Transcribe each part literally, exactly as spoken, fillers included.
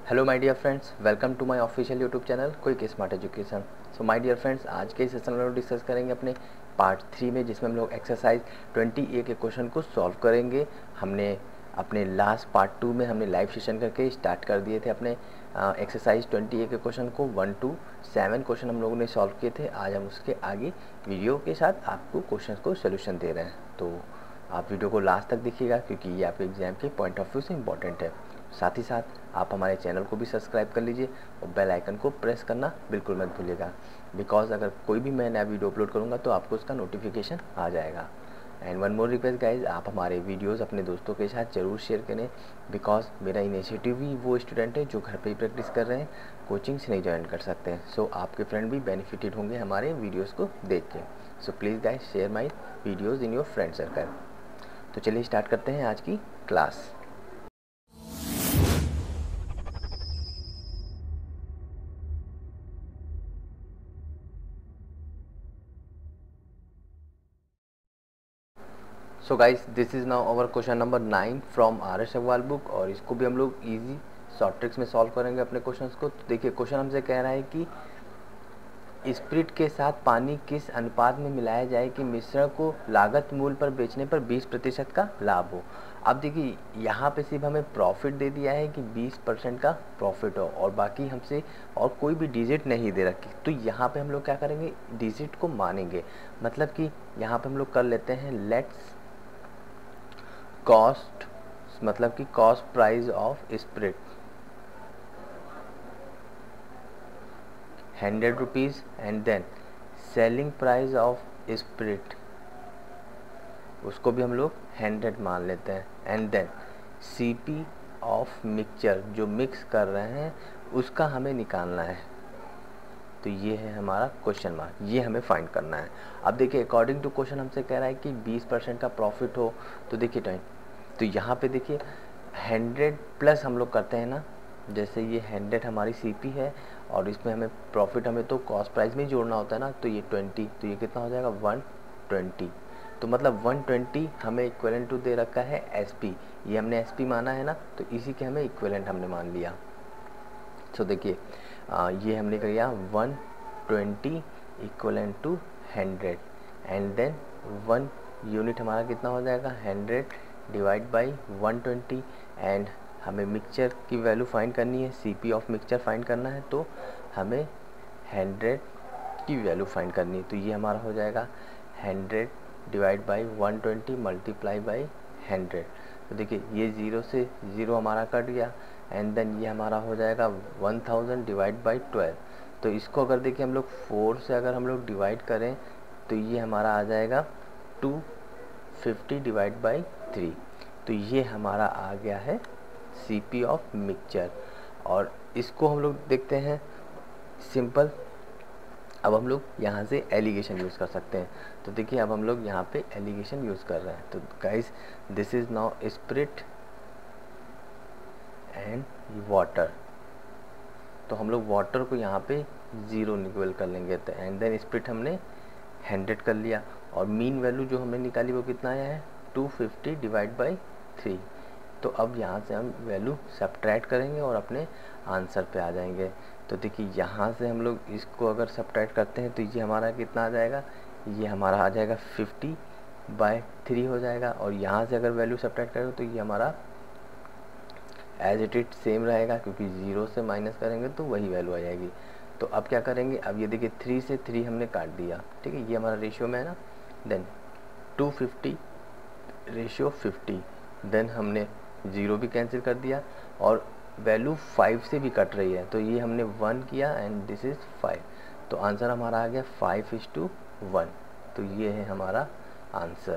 Hello my dear friends, welcome to my official YouTube channel quick smart education. So my dear friends, आज के session में हम discuss करेंगे अपने part three में, जिसमें हम लोग एक्सरसाइज ट्वेंटी ए के क्वेश्चन को सॉल्व करेंगे। हमने अपने लास्ट पार्ट टू में हमने लाइव सेशन करके स्टार्ट कर दिए थे अपने एक्सरसाइज ट्वेंटी ए के क्वेश्चन को। वन टू सेवन क्वेश्चन हम लोगों ने सॉल्व किए थे। आज हम उसके आगे वीडियो के साथ आपको क्वेश्चन को सोल्यूशन दे रहे हैं, तो आप वीडियो को लास्ट तक देखिएगा क्योंकि ये आपके एग्जाम के पॉइंट ऑफ व्यू से इम्पॉर्टेंट है। साथ ही साथ आप हमारे चैनल को भी सब्सक्राइब कर लीजिए और बेल आइकन को प्रेस करना बिल्कुल मत भूलिएगा, बिकॉज अगर कोई भी मैं नया वीडियो अपलोड करूँगा तो आपको उसका नोटिफिकेशन आ जाएगा। And one more request guys, आप हमारे वीडियोस अपने दोस्तों के साथ ज़रूर शेयर करें, बिकॉज मेरा इनिशिएटिव भी वो स्टूडेंट है जो घर पे ही प्रैक्टिस कर रहे हैं, कोचिंग से नहीं ज्वाइन कर सकते हैं। सो so, आपके फ्रेंड भी बेनिफिटेड होंगे हमारे वीडियोस को देख के। So please guys share my videos in your friend circle. तो चलिए स्टार्ट करते हैं आज की class. So guys, this is now our question number nine from R S Agarwal book, और इसको भी हम लोग इजी शॉर्ट ट्रिक्स में सॉल्व करेंगे अपने क्वेश्चंस को। तो देखिए, क्वेश्चन हमसे कह रहा है कि स्प्रिट के साथ पानी किस अनुपात में मिलाया जाए कि मिश्रण को लागत मूल्य पर बेचने पर बीस प्रतिशत का लाभ हो। अब देखिए, यहाँ पे सिर्फ हमें प्रॉफिट दे दिया है कि बीस परसेंट का प्रॉफिट हो, और बाकी हमसे और कोई भी डिजिट नहीं दे रखी। तो यहाँ पे हम लोग क्या करेंगे, डिजिट को मानेंगे। मतलब कि यहाँ पे हम लोग कर लेते हैं लेट्स कॉस्ट, मतलब कि cost price of spirit hundred rupees, and then selling price of spirit, उसको भी हम लोग हंड्रेड मान लेते हैं, and then CP of mixture, जो मिक्स कर रहे हैं उसका हमें निकालना है। तो ये है हमारा क्वेश्चन मार्क, ये हमें फाइंड करना है। अब देखिए, अकॉर्डिंग टू क्वेश्चन हमसे कह रहा है कि बीस परसेंट का प्रॉफिट हो। तो देखिए टाइम, तो यहाँ पे देखिए हंड्रेड प्लस हम लोग करते हैं ना, जैसे ये हंड्रेड हमारी सीपी है और इसमें हमें प्रॉफिट हमें तो कॉस्ट प्राइस में ही जोड़ना होता है ना, तो ये ट्वेंटी, तो ये कितना हो जाएगा वन ट्वेंटी। तो मतलब वन ट्वेंटी हमें इक्विवेलेंट टू दे रखा है एसपी, ये हमने एसपी माना है ना, तो इसी के हमें इक्विवेलेंट हमने मान लिया। तो देखिए ये हमने कर लिया one twenty equivalent to hundred, and then one unit हमारा कितना हो जाएगा hundred divide by one twenty, and हमें मिक्सचर की वैल्यू फाइंड करनी है, सीपी ऑफ मिक्सचर फाइंड करना है, तो हमें हंड्रेड की वैल्यू फाइंड करनी है। तो ये हमारा हो जाएगा hundred divide by one twenty multiply by hundred. तो देखिए ये ज़ीरो से ज़ीरो हमारा कट गया, एंड देन ये हमारा हो जाएगा one thousand divide by twelve. तो इसको अगर देखिए हम लोग फोर से अगर हम लोग डिवाइड करें तो ये हमारा आ जाएगा two fifty divide by three. तो ये हमारा आ गया है सीपी ऑफ मिक्सचर, और इसको हम लोग देखते हैं सिंपल। अब हम लोग यहाँ से एलिगेशन यूज़ कर सकते हैं। तो देखिए अब हम लोग यहाँ पे एलिगेशन यूज़ कर रहे हैं। तो guys, this is now spirit and water, तो हम लोग वाटर को यहाँ पे ज़ीरो निकल कर लेंगे, तो एंड देन स्प्रिट हमने हंड्रेड कर लिया, और मीन वैल्यू जो हमने निकाली वो कितना आया है two fifty divide by three. तो अब यहाँ से हम वैल्यू सब्ट्रैक्ट करेंगे और अपने आंसर पे आ जाएंगे। तो देखिए यहाँ से हम लोग इसको अगर सब्ट्रैक्ट करते हैं तो ये हमारा कितना आ जाएगा, ये हमारा आ जाएगा फिफ्टी बाय थ्री हो जाएगा, और यहाँ से अगर वैल्यू सब्ट्रैक्ट करेंगे तो ये हमारा एज इट इट सेम रहेगा, क्योंकि ज़ीरो से माइनस करेंगे तो वही वैल्यू आ जाएगी। तो अब क्या करेंगे, अब ये देखिए थ्री से थ्री हमने काट दिया, ठीक है, ये हमारा रेशियो में है ना। Then two fifty ratio fifty, then हमने ज़ीरो भी कैंसिल कर दिया, और वैल्यू फाइव से भी कट रही है, तो ये हमने वन किया एंड दिस इज़ फाइव। तो आंसर हमारा आ गया फाइव इज टू वन। तो ये है हमारा answer.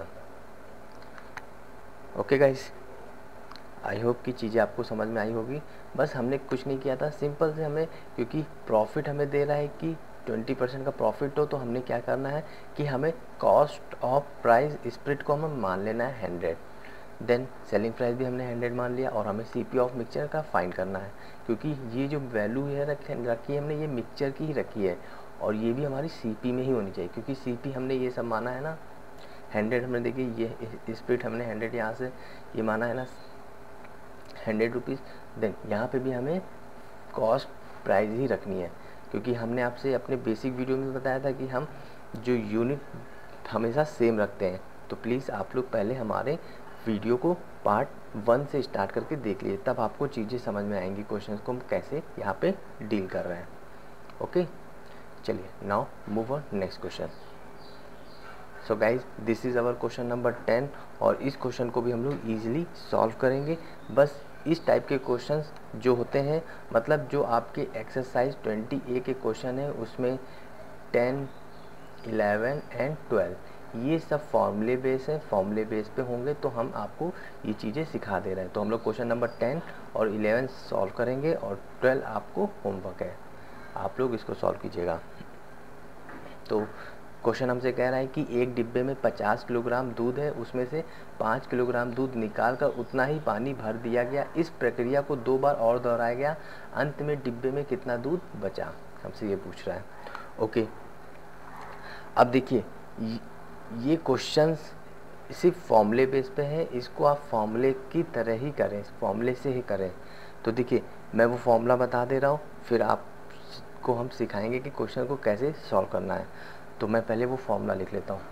Okay guys, I hope कि चीज़ें आपको समझ में आई होगी। बस हमने कुछ नहीं किया था, सिंपल से हमें, क्योंकि प्रॉफिट हमें दे रहा है कि ट्वेंटी परसेंट का प्रॉफिट हो, तो हमने क्या करना है कि हमें कॉस्ट ऑफ प्राइस स्प्रिट को हमें मान लेना है हंड्रेड, देन सेलिंग प्राइस भी हमने हंड्रेड मान लिया, और हमें सीपी ऑफ मिक्सचर का फाइंड करना है, क्योंकि ये जो वैल्यू है रखी है हमने ये मिक्सचर की ही रखी है, और ये भी हमारी सीपी में ही होनी चाहिए, क्योंकि सीपी हमने ये सब माना है ना हंड्रेड। हमने देखिए ये स्प्रिट हमने हंड्रेड यहाँ से ये माना है ना हंड्रेड रुपीज़, देन यहाँ पे भी हमें कॉस्ट प्राइस ही रखनी है, क्योंकि हमने आपसे अपने बेसिक वीडियो में बताया था कि हम जो यूनिट हमेशा सेम रखते हैं। तो प्लीज़ आप लोग पहले हमारे वीडियो को पार्ट वन से स्टार्ट करके देख लीजिए, तब आपको चीज़ें समझ में आएंगी, क्वेश्चंस को हम कैसे यहाँ पे डील कर रहे हैं। ओके, चलिए now move on next question. So guys this is our question number ten, और इस क्वेश्चन को भी हम लोग ईजिली सॉल्व करेंगे। बस इस टाइप के क्वेश्चंस जो होते हैं, मतलब जो आपके एक्सरसाइज ट्वेंटी ए के क्वेश्चन है उसमें टेन, इलेवन एंड ट्वेल्व ये सब फॉर्मूले बेस है, फॉर्मूले बेस पे होंगे, तो हम आपको ये चीज़ें सिखा दे रहे हैं। तो हम लोग क्वेश्चन नंबर टेन और इलेवन सॉल्व करेंगे, और ट्वेल्व आपको होमवर्क है, आप लोग इसको सॉल्व कीजिएगा। तो क्वेश्चन हमसे कह रहा है कि एक डिब्बे में पचास किलोग्राम दूध है, उसमें से पाँच किलोग्राम दूध निकालकर उतना ही पानी भर दिया गया। इस प्रक्रिया को दो बार और दोहराया गया, अंत में डिब्बे में कितना दूध बचा, हमसे ये पूछ रहा है। ओके, अब देखिए ये क्वेश्चंस सिर्फ फॉर्मूले बेस पे है, इसको आप फॉर्मूले की तरह ही करें, फॉर्मूले से ही करें। तो देखिए मैं वो फॉर्मूला बता दे रहा हूँ, फिर आपको हम सिखाएंगे कि क्वेश्चन को कैसे सॉल्व करना है। तो मैं पहले वो फॉर्मूला लिख लेता हूँ।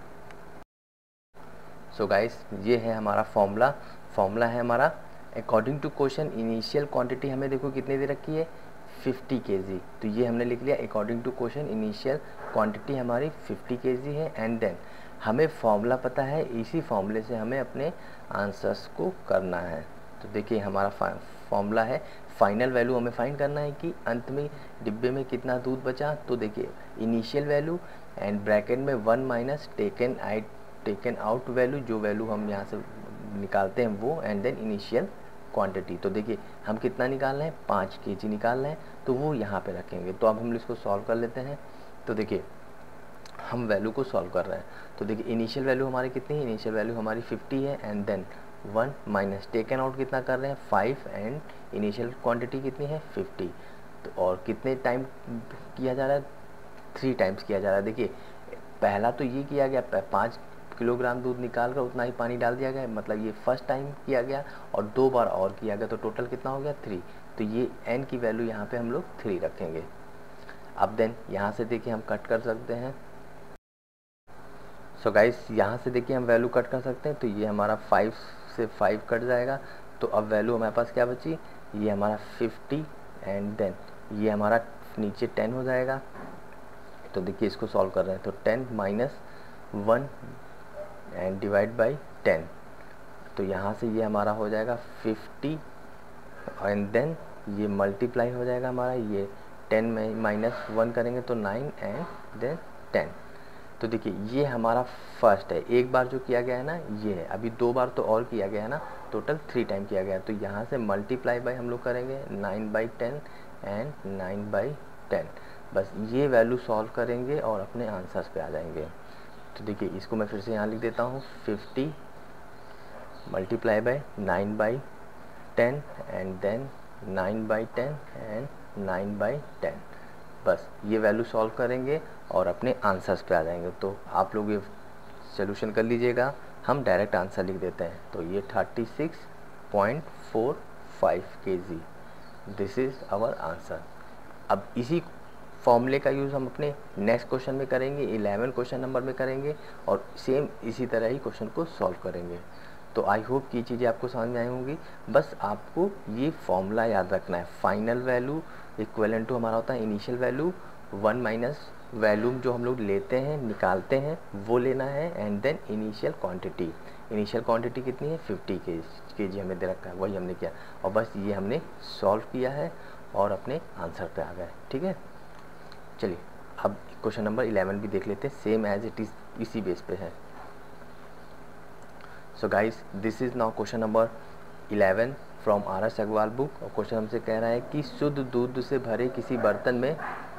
सो गाइस ये है हमारा फॉर्मूला, फॉर्मूला है हमारा according to question initial quantity हमें देखो कितनी दे रखी है, फिफ्टी केजी। तो ये हमने लिख लिया according to question initial quantity हमारी फिफ्टी केजी है। एंड देन हमें फॉर्मूला पता है, इसी फॉर्मूले से हमें अपने आंसर्स को करना है। तो देखिए हमारा फॉर्मूला है, फाइनल वैल्यू हमें फाइंड करना है कि अंत में डिब्बे में कितना दूध बचा। तो देखिए इनिशियल वैल्यू एंड ब्रैकेट में one minus taken I taken out value, जो वैल्यू हम यहाँ से निकालते हैं वो, एंड देन इनिशियल क्वांटिटी। तो देखिए हम कितना निकाल रहे हैं, पाँच के जी निकाल रहे हैं, तो वो यहाँ पे रखेंगे। तो अब हम इसको सॉल्व कर लेते हैं। तो देखिए हम वैल्यू को सॉल्व कर रहे हैं। तो देखिए इनिशियल वैल्यू हमारी कितनी है, इनिशियल वैल्यू हमारी फिफ्टी है, and then one minus taken out कितना कर रहे हैं, फाइव, एंड इनिशियल क्वांटिटी कितनी है, फिफ्टी। तो और कितने टाइम किया जा रहा है, थ्री टाइम्स किया जा रहा है। देखिए पहला तो ये किया गया, पाँच किलोग्राम दूध निकाल कर उतना ही पानी डाल दिया गया, मतलब ये फर्स्ट टाइम किया गया, और दो बार और किया गया, तो टोटल कितना हो गया, थ्री। तो ये एन की वैल्यू यहाँ पे हम लोग थ्री रखेंगे। अब देन यहाँ से देखिए हम कट कर सकते हैं। सो गाइस यहाँ से देखिए हम वैल्यू कट कर सकते हैं। तो ये हमारा फाइव से फाइव कट जाएगा, तो अब वैल्यू हमारे पास क्या बची, ये हमारा फिफ्टी, एंड देन ये हमारा नीचे टेन हो जाएगा। तो देखिए इसको सॉल्व कर रहे हैं, तो ten minus one and divide by ten. तो यहाँ से ये हमारा हो जाएगा फिफ्टी, एंड देन ये मल्टीप्लाई हो जाएगा हमारा, ये टेन में माइनस वन करेंगे तो नाइन, एंड देन टेन। तो देखिए ये हमारा फर्स्ट है, एक बार जो किया गया है ना ये है, अभी दो बार तो और किया गया है ना, टोटल थ्री टाइम किया गया है। तो यहाँ से मल्टीप्लाई बाई हम लोग करेंगे nine by ten and nine by ten. बस ये वैल्यू सॉल्व करेंगे और अपने आंसर्स पे आ जाएंगे। तो देखिए इसको मैं फिर से यहाँ लिख देता हूँ, fifty multiply by nine by ten, and then nine by ten and nine by ten. बस ये वैल्यू सॉल्व करेंगे और अपने आंसर्स पे आ जाएंगे। तो आप लोग ये सोल्यूशन कर लीजिएगा, हम डायरेक्ट आंसर लिख देते हैं। तो ये thirty six point four five K G, this is our answer. अब इसी फॉर्मूले का यूज़ हम अपने नेक्स्ट क्वेश्चन में करेंगे, इलेवन क्वेश्चन नंबर में करेंगे, और सेम इसी तरह ही क्वेश्चन को सॉल्व करेंगे। तो आई होप कि ये चीज़ें आपको समझ में आई होंगी। बस आपको ये फॉर्मूला याद रखना है, फाइनल वैल्यू इक्विवेलेंट टू हमारा होता है initial value, one minus value जो हम लोग लेते हैं निकालते हैं वो लेना है, and then initial quantity. Initial quantity कितनी है, फिफ्टी के जी हमें दे रखा है, वही हमने किया, और बस ये हमने सॉल्व किया है और अपने आंसर पे आ गए। ठीक है, चलिए अब क्वेश्चन नंबर इलेवन भी देख लेते हैं, सेम एज इट इज़ इसी बेस पे है। So guys this is now question number eleven from R S Agarwal book, और क्वेश्चन हमसे कह रहा है कि शुद्ध दूध से भरे किसी बर्तन में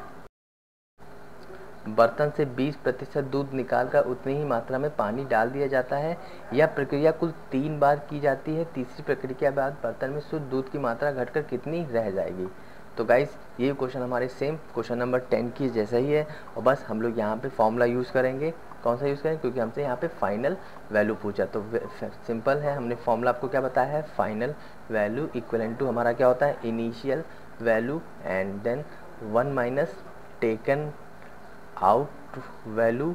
बर्तन से बीस प्रतिशत दूध निकालकर उतनी ही मात्रा में पानी डाल दिया जाता है। यह प्रक्रिया कुल तीन बार की जाती है। तीसरी प्रक्रिया के बाद बर्तन में शुद्ध दूध की मात्रा घटकर कितनी रह जाएगी। तो गाइस ये क्वेश्चन हमारे सेम क्वेश्चन नंबर टेन की जैसा ही है, और बस हम लोग यहाँ पे फॉर्मूला यूज़ करेंगे। कौन सा यूज़ करेंगे, क्योंकि हमसे यहाँ पे फाइनल वैल्यू पूछा, तो सिंपल है, हमने फॉर्मूला आपको क्या बताया है, फाइनल वैल्यू इक्विवेलेंट टू हमारा क्या होता है, initial value and then one minus taken out value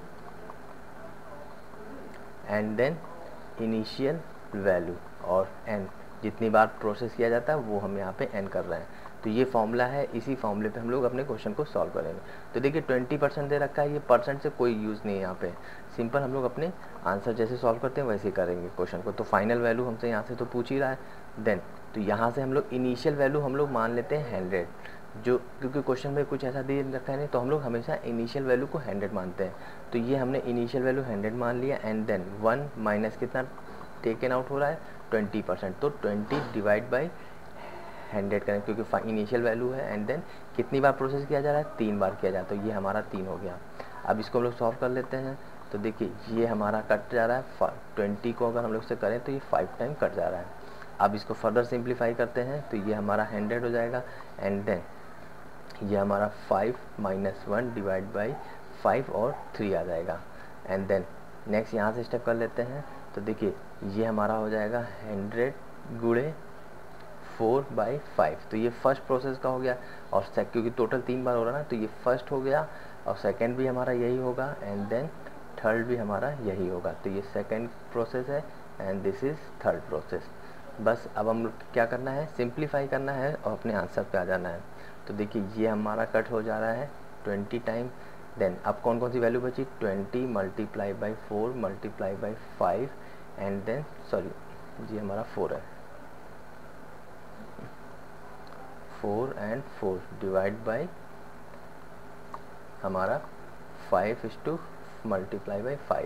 and then initial value और एन, जितनी बार प्रोसेस किया जाता है वो हम यहाँ पे एन कर रहे हैं। तो ये फॉर्मूला है, इसी फॉर्मूले पे हम लोग अपने क्वेश्चन को सॉल्व करेंगे। तो देखिए ट्वेंटी परसेंट दे रखा है, ये परसेंट से कोई यूज़ नहीं है यहाँ पे, सिंपल हम लोग अपने आंसर जैसे सॉल्व करते हैं वैसे ही करेंगे क्वेश्चन को। तो फाइनल वैल्यू हमसे यहाँ से तो पूछ ही रहा है, देन तो यहाँ से हम लोग इनिशियल वैल्यू हम लोग मान लेते हैं हंड्रेड, जो क्योंकि क्वेश्चन में कुछ ऐसा दे रखा है नहीं, तो हम लोग हमेशा इनिशियल वैल्यू को हंड्रेड मानते हैं। तो ये हमने इनिशियल वैल्यू हंड्रेड मान लिया एंड देन वन माइनस कितना टेकन आउट हो रहा है ट्वेंटी परसेंट, तो ट्वेंटी डिवाइड बाई हंड्रेड करें क्योंकि इनिशियल वैल्यू है एंड देन कितनी बार प्रोसेस किया जा रहा है, तीन बार किया जा रहा है, तो ये हमारा तीन हो गया। अब इसको हम लोग सॉल्व कर लेते हैं। तो देखिए ये हमारा कट जा रहा है, ट्वेंटी को अगर हम लोग से करें तो ये फाइव टाइम कट जा रहा है। अब इसको फर्दर सिंप्लीफाई करते हैं तो ये हमारा हंड्रेड हो जाएगा एंड देन ये हमारा five minus one divide by five और थ्री आ जाएगा एंड देन नेक्स्ट यहाँ से स्टेप कर लेते हैं। तो देखिए ये हमारा हो जाएगा हंड्रेड गुणे फोर बाई फाइव, तो ये फर्स्ट प्रोसेस का हो गया और क्योंकि टोटल तीन बार हो रहा है ना, तो ये फर्स्ट हो गया और सेकंड भी हमारा यही होगा एंड देन थर्ड भी हमारा यही होगा। तो ये सेकंड प्रोसेस है and this is third process. बस अब हम लोग क्या करना है, सिंप्लीफाई करना है और अपने आंसर पे आ जाना है। तो देखिए ये हमारा कट हो जा रहा है ट्वेंटी टाइम, देन अब कौन कौन सी वैल्यू बची, twenty multiply by four multiply by five and then sorry जी हमारा फोर है, four and four divide by हमारा five is to multiply by five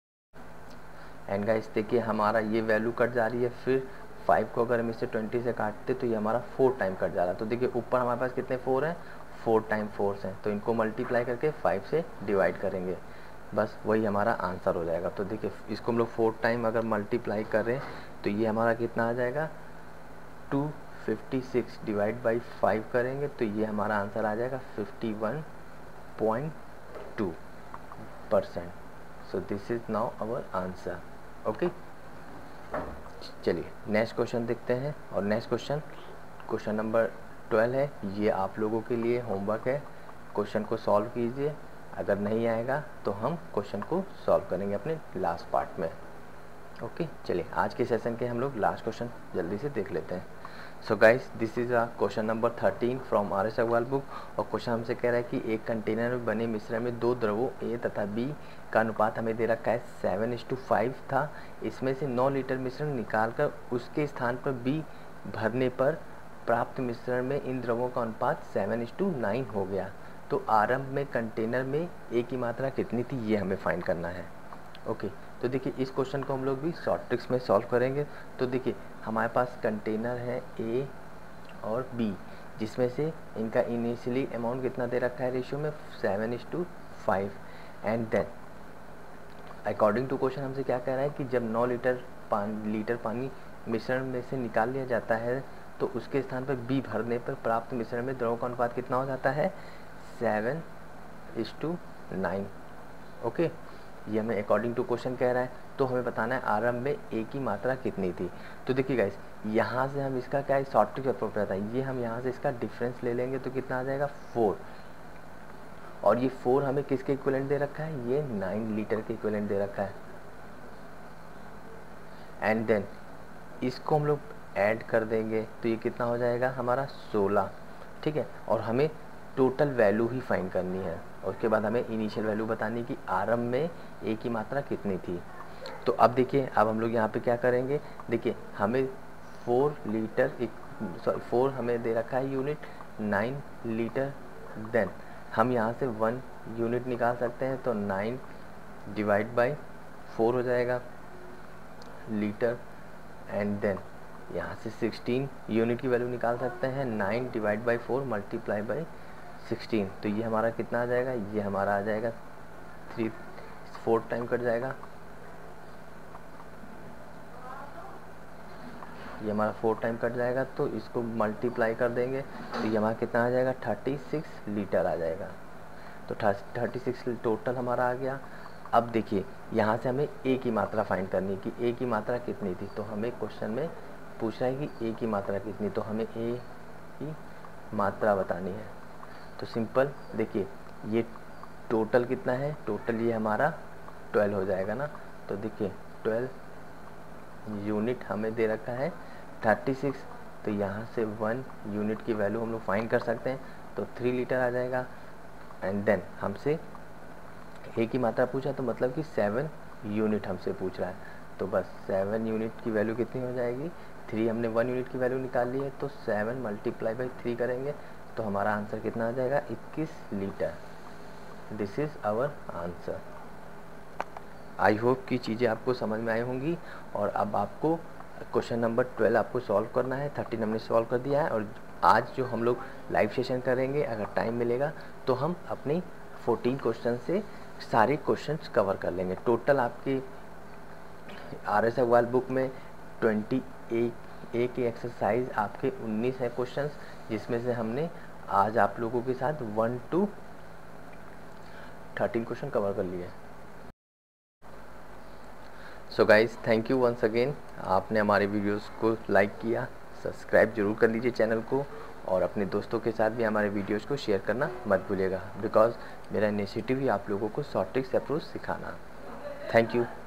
and guys देखिए हमारा ये वैल्यू कट जा रही है, फिर फाइव को अगर हम इससे ट्वेंटी से काटते तो ये हमारा फोर टाइम कट जा रहा है। तो देखिए ऊपर हमारे पास कितने फोर हैं, फोर टाइम फोर्स हैं, तो इनको मल्टीप्लाई करके फाइव से डिवाइड करेंगे, बस वही हमारा आंसर हो जाएगा। तो देखिए इसको हम लोग फोर टाइम अगर मल्टीप्लाई करें तो ये हमारा कितना आ जाएगा, two fifty six divide by five करेंगे तो ये हमारा आंसर आ जाएगा fifty one point two percent. So this is now our answer. Okay चलिए नेक्स्ट क्वेश्चन देखते हैं और next question question number twelve है, ये आप लोगों के लिए होमवर्क है, क्वेश्चन को सॉल्व कीजिए, अगर नहीं आएगा तो हम क्वेश्चन को सॉल्व करेंगे अपने लास्ट पार्ट में। ओके चलिए आज के सेशन के हम लोग लास्ट क्वेश्चन जल्दी से देख लेते हैं। So guys this is a question number thirteen from R S Agarwal book और क्वेश्चन हमसे कह रहा है कि एक कंटेनर में बने मिश्रण में दो द्रवों ए तथा बी का अनुपात हमें दे रखा है सेवन इज टू फाइव था, इसमें से नौ लीटर मिश्रण निकालकर उसके स्थान पर बी भरने पर प्राप्त मिश्रण में इन द्रवों का अनुपात सेवन इज टू नाइन हो गया। तो आरंभ में कंटेनर में ए की मात्रा कितनी थी ये हमें फाइंड करना है। ओके तो देखिए इस क्वेश्चन को हम लोग भी शॉर्ट ट्रिक्स में सॉल्व करेंगे। तो देखिए हमारे पास कंटेनर है ए और बी, जिसमें से इनका इनिशियली अमाउंट कितना दे रखा है रेशियो में seven is to five and then according to question हमसे क्या कह रहा है कि जब नौ लीटर पानी लीटर पानी मिश्रण में से निकाल लिया जाता है तो उसके स्थान पर बी भरने पर प्राप्त मिश्रण में द्रव का अनुपात कितना हो जाता है, seven is to nine. Okay ये हमें अकॉर्डिंग टू क्वेश्चन कह रहा है, तो हमें बताना है आरंभ में ए की मात्रा कितनी थी। तो देखिए गाइस यहाँ से हम इसका क्या शॉर्ट ट्रिक अप्रोप्रिएट है, ये हम यहाँ से इसका डिफरेंस ले लेंगे तो कितना आ जाएगा फोर, और ये फोर हमें किसके इक्विवेलेंट दे रखा है, ये नाइन लीटर के इक्विवेलेंट दे रखा है एंड देन इसको हम लोग ऐड कर देंगे तो ये कितना हो जाएगा हमारा सोलह, ठीक है। और हमें टोटल वैल्यू ही फाइंड करनी है और उसके बाद हमें इनिशियल वैल्यू बतानी कि आरंभ में ए की मात्रा कितनी थी। तो अब देखिए अब हम लोग यहाँ पे क्या करेंगे, देखिए हमें फोर लीटर सॉरी फोर हमें दे रखा है यूनिट, नाइन लीटर, देन हम यहाँ से वन यूनिट निकाल सकते हैं तो नाइन डिवाइड बाई फोर हो जाएगा लीटर एंड देन यहाँ से सिक्सटीन यूनिट की वैल्यू निकाल सकते हैं, nine divide by four multiply by sixteen, तो ये हमारा कितना आ जाएगा, ये हमारा आ जाएगा थ्री, फोर टाइम कट जाएगा, ये हमारा फोर टाइम कट जाएगा तो इसको मल्टीप्लाई कर देंगे तो ये हमारा कितना आ जाएगा, थर्टी सिक्स लीटर आ जाएगा। तो थर्टी सिक्स टोटल हमारा आ गया। अब देखिए यहाँ से हमें ए की मात्रा फाइंड करनी है कि ए की मात्रा कितनी थी, तो हमें क्वेश्चन में पूछ रहा है कि ए की मात्रा कितनी, तो हमें ए की मात्रा बतानी है। तो सिंपल देखिए, ये टोटल कितना है, टोटल ये हमारा ट्वेल्व हो जाएगा ना। तो देखिए ट्वेल्व यूनिट हमें दे रखा है थर्टी सिक्स, तो यहाँ से वन यूनिट की वैल्यू हम लोग फाइंड कर सकते हैं, तो थ्री लीटर आ जाएगा। एंड देन हमसे एक ही मात्रा पूछा, तो मतलब कि सेवन यूनिट हमसे पूछ रहा है, तो बस सेवन यूनिट की वैल्यू कितनी हो जाएगी, थ्री, हमने वन यूनिट की वैल्यू निकाल ली है, तो सेवन मल्टीप्लाई बाई थ्री करेंगे तो हमारा आंसर कितना आ जाएगा, इक्कीस litre. This is our answer. I hope कि चीज़ें आपको समझ में आई होंगी। और अब आपको क्वेश्चन नंबर ट्वेल्व आपको सॉल्व करना है। थर्टीन हमने सॉल्व कर दिया है, और आज जो हम लोग लाइव सेशन करेंगे, अगर टाइम मिलेगा तो हम अपनी फोर्टीन क्वेश्चन से सारे क्वेश्चंस कवर कर लेंगे। टोटल आपकी आर एस अग्रवाल बुक में ट्वेंटी एक एक एक्सरसाइज आपके उन्नीस है क्वेश्चंस, जिसमें से हमने आज आप लोगों के साथ one two thirteen question cover कर लिए। So guys, thank you once again. आपने हमारे वीडियोस को लाइक किया, सब्सक्राइब जरूर कर लीजिए चैनल को, और अपने दोस्तों के साथ भी हमारे वीडियोस को शेयर करना मत भूलिएगा, बिकॉज मेरा इनिशिएटिव ही आप लोगों को शॉर्ट ट्रिक्स अप्रोच सिखाना। Thank you.